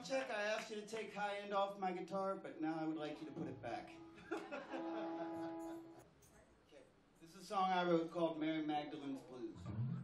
check, I asked you to take high end off my guitar, but now I would like you to put it back. Okay. This is a song I wrote called Mary Magdalene's Blues.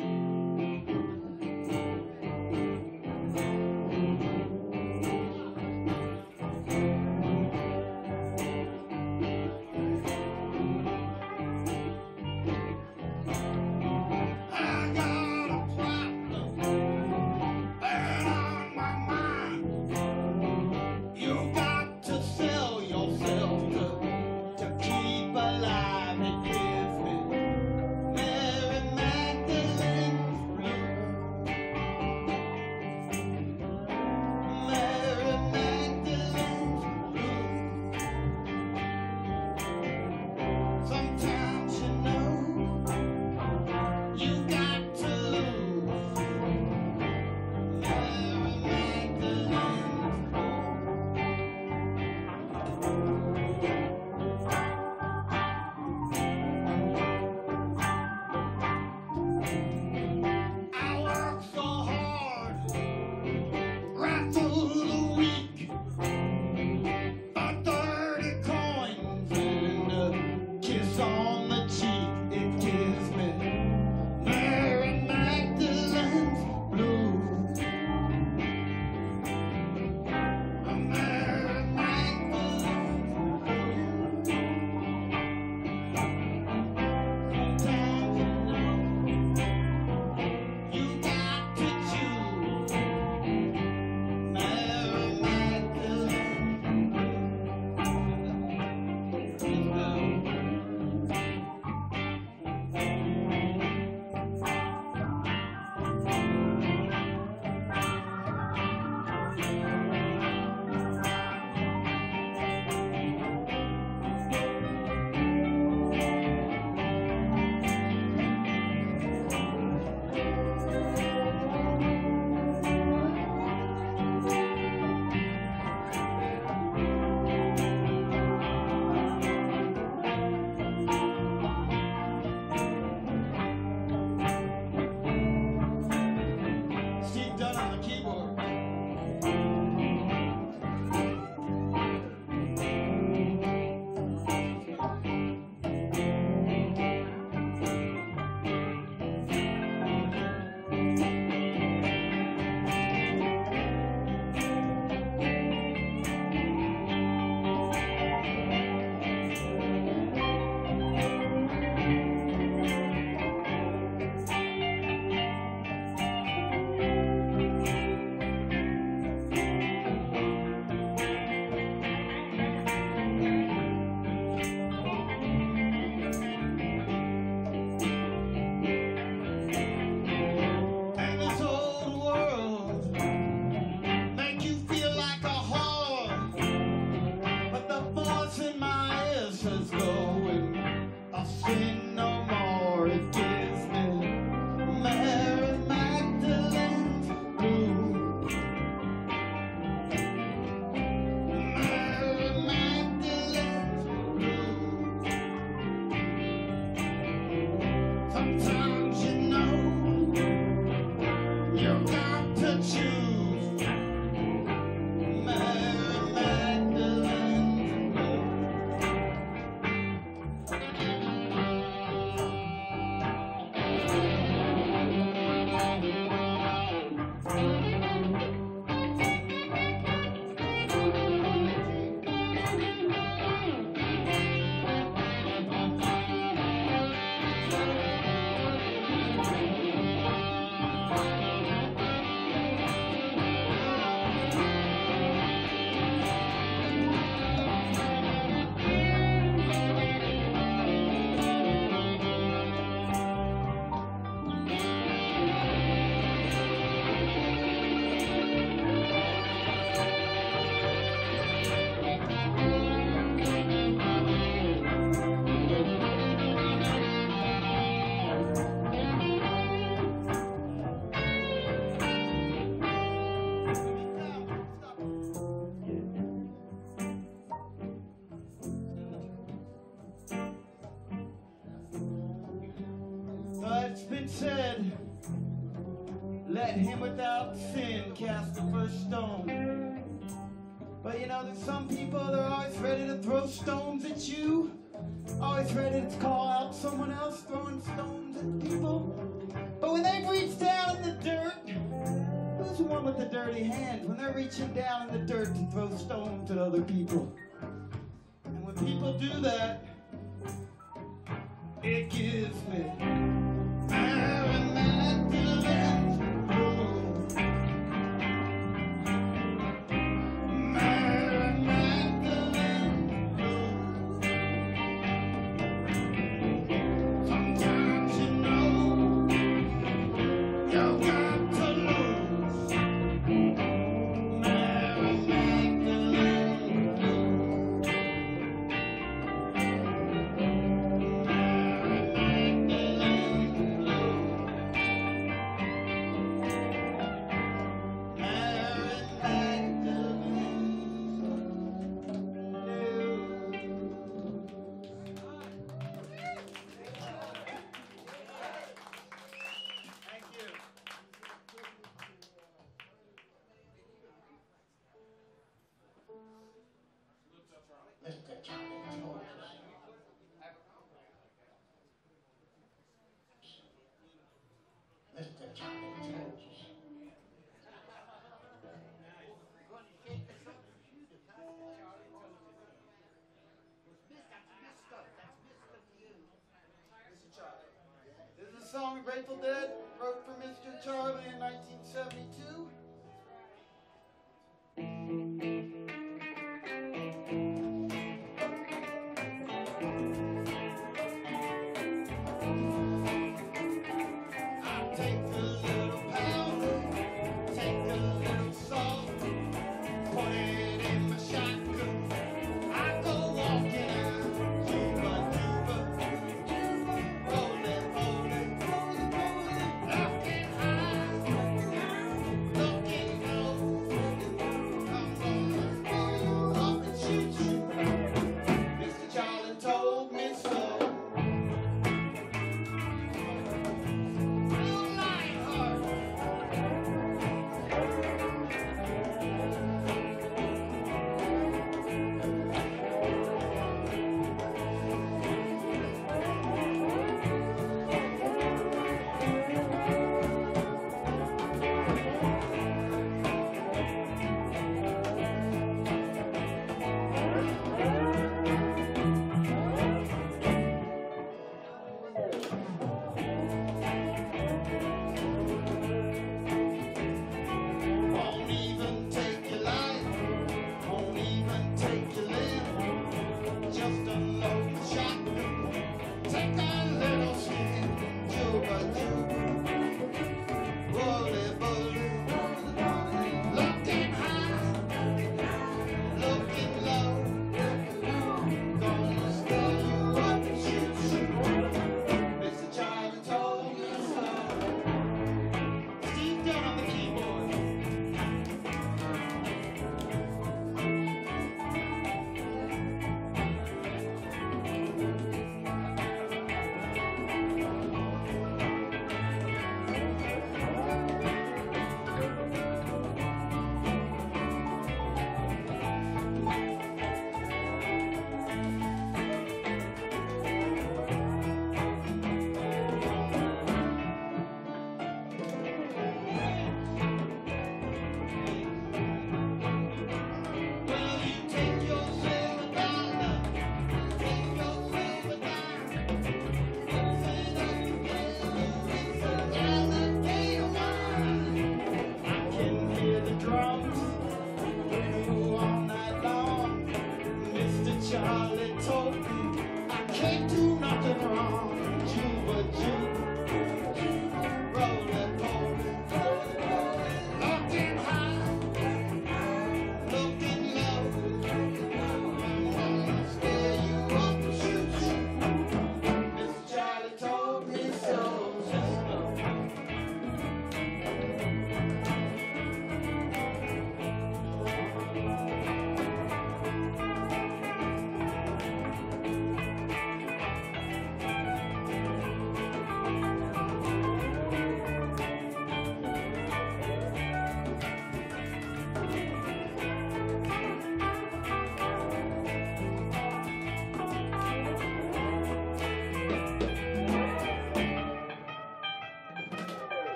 It's been said, let him without sin cast the first stone. But you know, there's some people that are always ready to throw stones at you. Always ready to call out someone else throwing stones at people. But when they reach down in the dirt, who's the one with the dirty hands? When they're reaching down in the dirt to throw stones at other people. And when people do that, it gives me Mary Magdalene's blues. Mary Magdalene's blues. Sometimes you know you got to lose. Mary Magdalene's blues. Mr. Charlie told us. Mr. Charlie told us. This is a song Grateful Dead wrote for Mr. Charlie in 1972.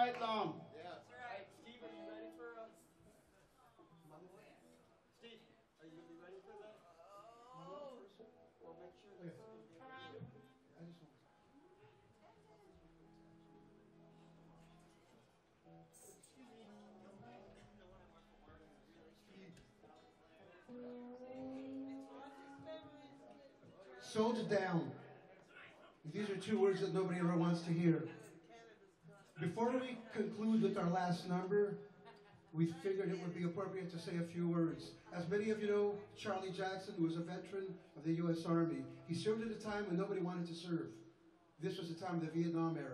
right long. Yeah. That's right. Steve, are you ready for Steve, are you gonna be ready for that? Oh. We'll make sure Okay. this is gonna be a video. I just want. Soldier down. These are two words that nobody ever wants to hear. Before we conclude with our last number, we figured it would be appropriate to say a few words. As many of you know, Charlie Jackson was a veteran of the U.S. Army. He served at a time when nobody wanted to serve. This was the time of the Vietnam era.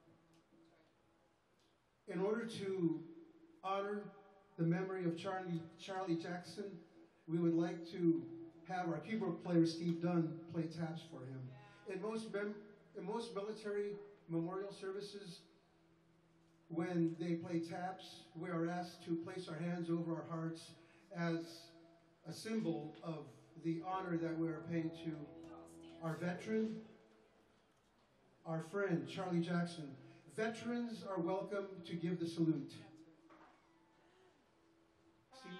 In order to honor the memory of Charlie Jackson, we would like to have our keyboard player, Steve Dunn, play taps for him. In most military memorial services, when they play taps, we are asked to place our hands over our hearts as a symbol of the honor that we are paying to our veteran, our friend, Charlie Jackson. Veterans are welcome to give the salute. See?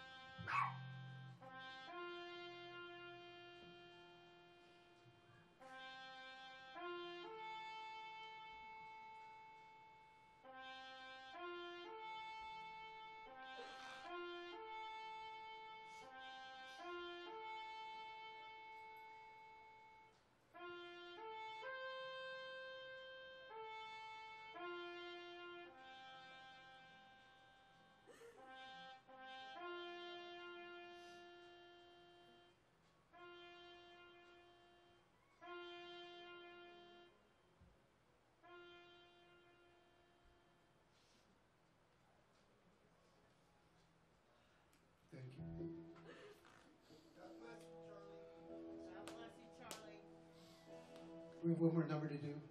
Thank you. God bless you, Charlie. God bless you, Charlie. We have one more number to do.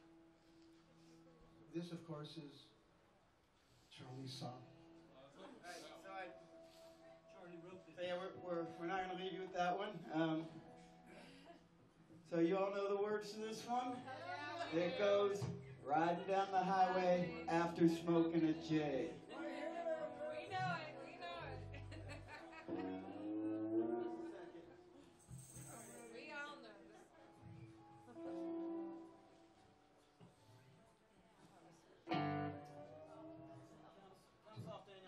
This, of course, is Charlie's song. Alright, so Charlie wrote this. So yeah, we're not going to leave you with that one. So you all know the words to this one? It goes, riding down the highway after smoking a J. We know it. We know it. We all know Down soft, Daniel.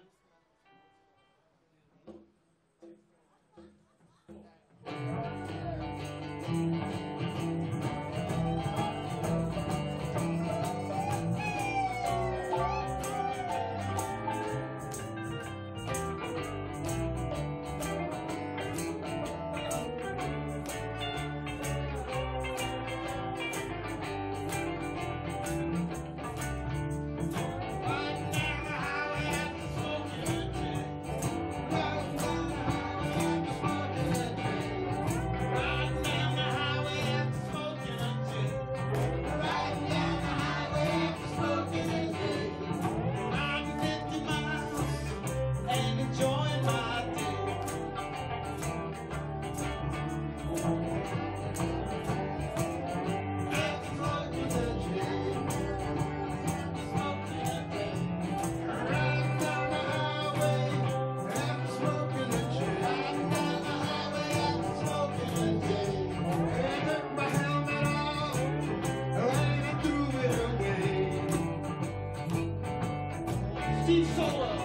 Steve Solo.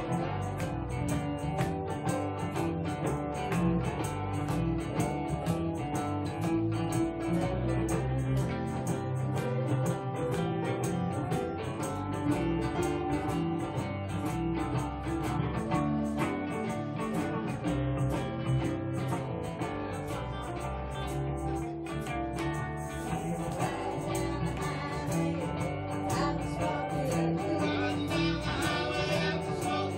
Riding down the highway after smoking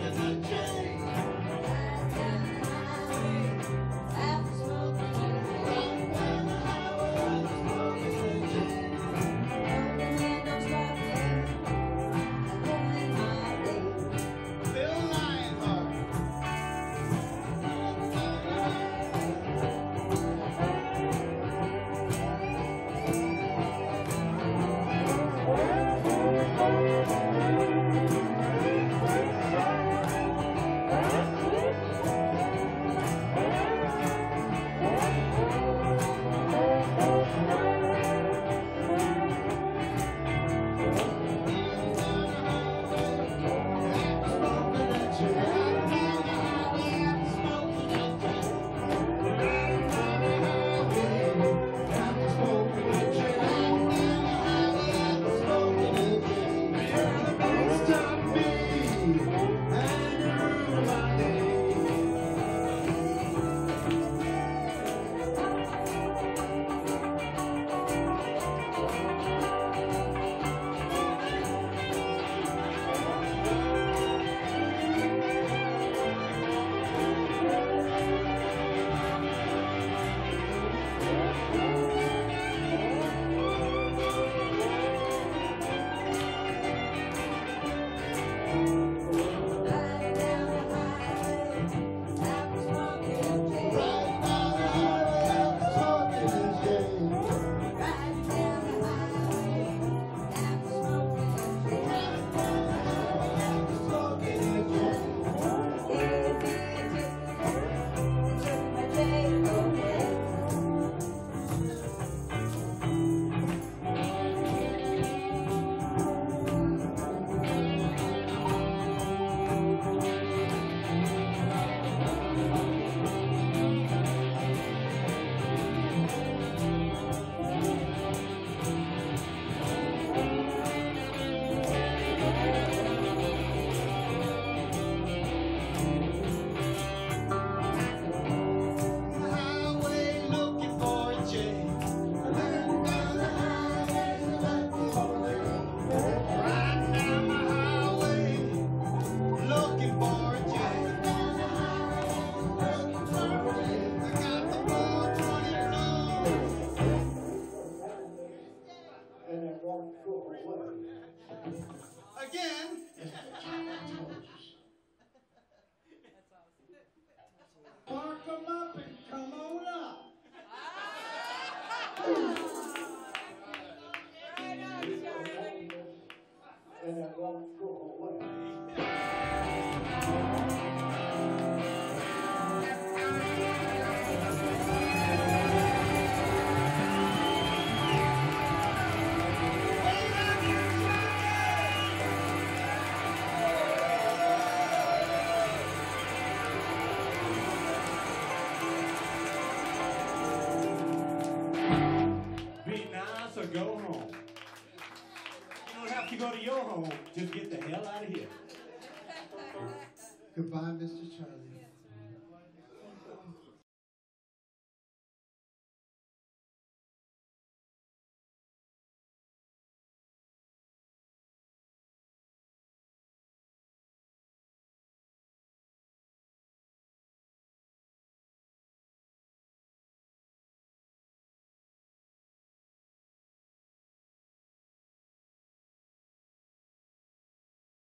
Again. Park 'em up and come on up. Right on, Charlie. Be nice or go home. You don't have to go to your home. Just get the hell out of here. Goodbye, Mr. Charlie.